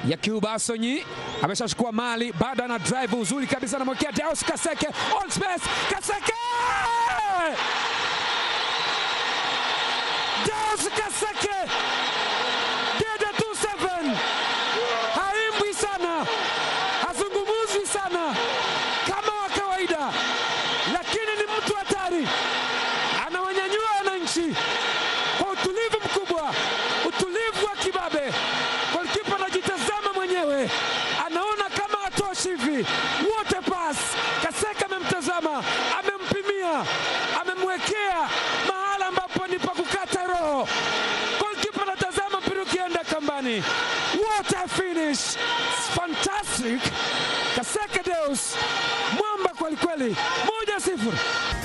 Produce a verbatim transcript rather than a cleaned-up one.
ya Kiubasonyi. Ameshachukua mali, bado ana drive uzuri kabisa, anamwekea Deus Kaseke on space. Kaseke! Deus Kaseke! Dede two seven. Haimbwi sana. Hazungumuzwi sana kama wa kawaida, lakini ni mtu hatari. Anawanyanyua wananchi kwa utulivu mkubwa, utulivu wa kibabe. Golikipa anajitazama mwenyewe, anaona kama hatoshi hivi. What a pass! Kaseke amemtazama, amempimia, amemwekea mahala ambapo ni pa kukata roho. Golikipa anatazama mpira ukienda kambani. What a finish! Fantastic! Kaseke Deus, mwamba kweli kweli. Moja sifuri.